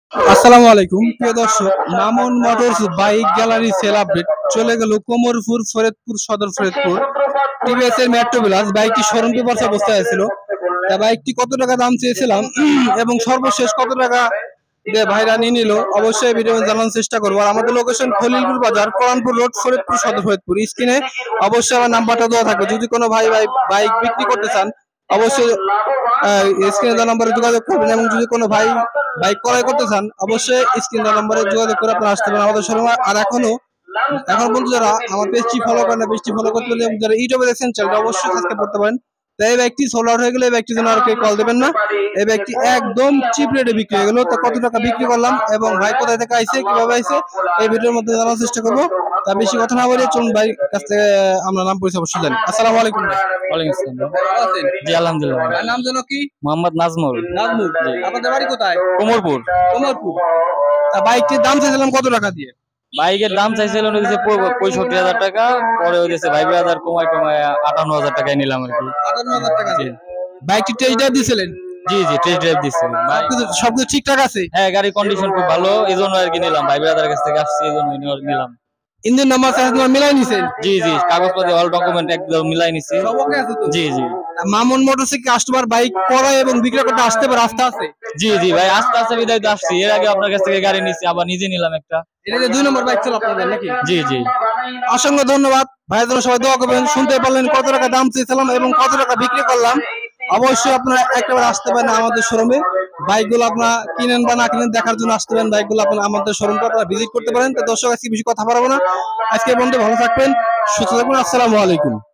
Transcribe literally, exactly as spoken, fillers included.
আসসালামু আলাইকুম প্রিয় দর্শক, Mamun motors bike gallery sale update চলে গেল কোমরপুর ফরিদপুর সদর ফরিদপুর টিভিএস এর মেট্রো প্লাস বাইকটি শোরুম পেপারস অবস্থায় ছিল। তা বাইকটি কত টাকা দাম চেয়েছিলাম এবং সর্বশেষ কত টাকা দিয়ে ভাইরা নিয়ে নিল অবশ্যই ভিডিও জানানোর চেষ্টা করবো। আর আমাদের লোকেশন খলিলপুর বাজার, কোরআনপুর রোড, ফরিদপুর সদর ফরিদপুর। স্ক্রিনে অবশ্যই আমার নাম্বারটা দেওয়া থাকবে, যদি কোনো ভাই ভাই বাইক বিক্রি করতে চান অবশ্যই স্ক্রিনে দেওয়া নম্বরে যোগাযোগ করবেন, এবং যদি কোনো ভাই বাইক ক্রয় করতে চান অবশ্যই স্ক্রিন নম্বরে যোগাযোগ করে আপনারা আসতে পারেন আমাদের শোরুমে। আর এখনো এখন পর্যন্ত যারা আমার পেজটি ফলো করেন না, পেজটি ফলো করতে পারেন, এবং যারা ইউটিউবে দেখছেন চ্যানেলটা অবশ্যই সাবস্ক্রাইব করতে পারেন। তো এই ব্যক্তি সোল্ড আউট হয়ে গেলে এই ব্যক্তির জন্য আর কেউ কল দেবেন না। এই ব্যক্তি একদম চিপ রেটে বিক্রি হয়ে গেল। তো কত টাকা বিক্রি করলাম এবং ভাই কোথায় থেকে আইছে, কিভাবে আইছে, এই ভিডিওর মধ্যে জানার চেষ্টা করবো। তা বেশি কথা না বলে চলুন ভাই কাছ থেকে আমরা নাম পরিচয় অবশ্যই জানি। আসসালামু আলাইকুম ভাই। ওয়ালাইকুম আসসালাম। ভালো আছেন? জি আলহামদুলিল্লাহ। ভাই নাম যেন কি? মোহাম্মদ নাজমুল। নাজমুল। আপনাদের বাড়ি কোথায়? কোমরপুর। কোমরপুর। তা বাইকটির দাম চাইছিলাম কত টাকা দিয়ে? বাইকের দাম চাইছিলাম পঁয়ষট্টি হাজার টাকা, পরে হয়েছে ভাই হাজার কমায় কমায় আটান্ন হাজার টাকায় নিলাম আর কি। আটান্ন হাজার টাকা দিয়ে বাইকটি টেস্ট ড্রাইভ দিয়েছিলেন? জি জি টেস্ট ড্রাইভ দিচ্ছি। সবকিছু ঠিকঠাক আছে? হ্যাঁ, গাড়ির কন্ডিশন খুব ভালো, এই জন্য আর কি নিলাম। ভাই হাজার কাছ থেকে আসছি, এই জন্য নিলাম। ইঞ্জিন নাম্বার সাইজ নাম্বার মিলাই নিছেন? জি জি কাগজপত্র অল ডকুমেন্ট একদম মিলাই নিছি। সব ওকে আছে তো? জি জি। মামুন মোটরসে কাস্টমার বাইক ক্রয় এবং বিক্রয় করতে আসতে পারে, রাস্তা আছে? জি জি ভাই আস্তে আস্তে বিদায় তো আসছি। এর আগে আপনার কাছ থেকে গাড়ি নিছি, আবার নিজে নিলাম একটা। এটা যে দুই নম্বর বাইক ছিল আপনাদের নাকি? জি জি। অসংখ্য ধন্যবাদ ভাইয়ের জন্য, সবাই দোয়া করবেন। শুনতে পারলেন কত টাকা দাম চেয়েছিলাম এবং কত টাকা বিক্রি করলাম। অবশ্যই আপনারা একবার আসতে পারেন আমাদের শোরুমে। বাইকগুলো আপনারা কিনেন বা না কিনেন দেখার জন্য আসতে পারেন। বাইকগুলো আপনারা আমাদের শোরুমটা আপনারা ভিজিট করতে পারেন। তো দর্শক আজকে বেশি কথা বলবো না, আজকে বন্ধু ভালো থাকবেন, সুস্থ থাকবেন। আসসালামু আলাইকুম।